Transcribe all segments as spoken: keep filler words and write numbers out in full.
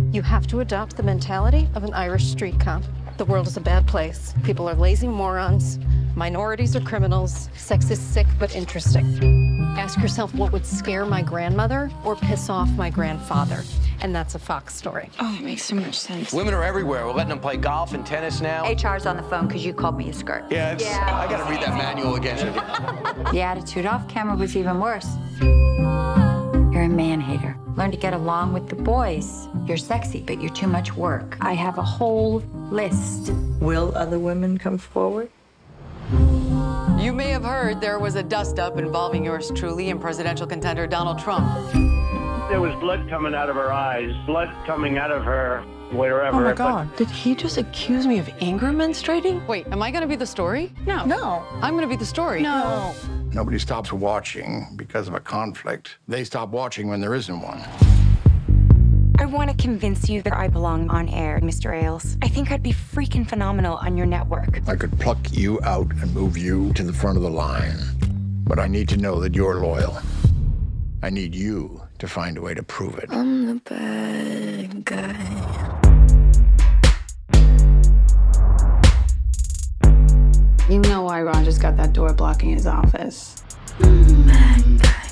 You have to adopt the mentality of an Irish street cop. The world is a bad place. People are lazy morons. Minorities are criminals. Sex is sick but interesting. Ask yourself what would scare my grandmother or piss off my grandfather. And that's a Fox story. Oh, it makes so much sense. Women are everywhere. We're letting them play golf and tennis now. H R's on the phone because you called me a skirt. Yeah, it's, yeah. I gotta read that manual again. The attitude off camera was even worse. You're a man-hater. Learn to get along with the boys. You're sexy, but you're too much work. I have a whole list. Will other women come forward? You may have heard there was a dust-up involving yours truly and presidential contender Donald Trump. There was blood coming out of her eyes, blood coming out of her wherever. Oh my God, did he just accuse me of anger menstruating? Wait, am I gonna be the story? No. No. I'm gonna be the story. No. Nobody stops watching because of a conflict. They stop watching when there isn't one. I want to convince you that I belong on air, Mister Ailes. I think I'd be freaking phenomenal on your network. I could pluck you out and move you to the front of the line. But I need to know that you're loyal. I need you to find a way to prove it. I'm the bad guy. You know why Ron just got that door blocking his office. Bad guy.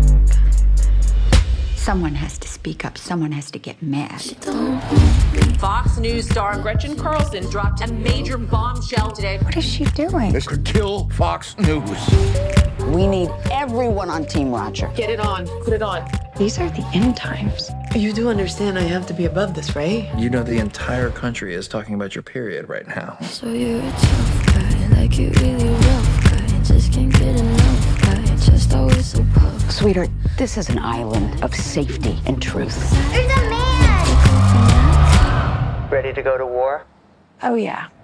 Someone has to speak up. Someone has to get mad. Fox News star Gretchen Carlson dropped a major bombshell today. What is she doing? This could kill Fox News. We need everyone on Team Roger. Get it on. Put it on. These are the end times. You do understand I have to be above this, right? You know the entire country is talking about your period right now. So you're a tough guy, like you really rough guy. Just can't get enough guy, just always so puff. Sweetheart, this is an island of safety and truth. There's a man! Ready to go to war? Oh, yeah.